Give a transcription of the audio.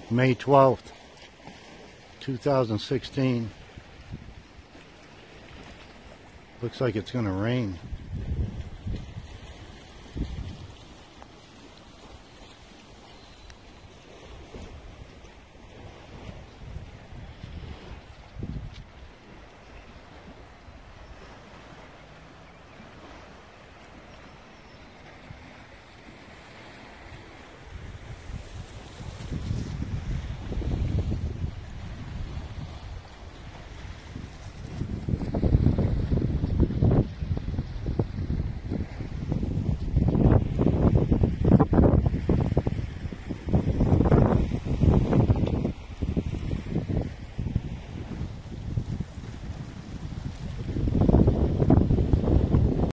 May 12th, 2016. Looks like it's going to rain.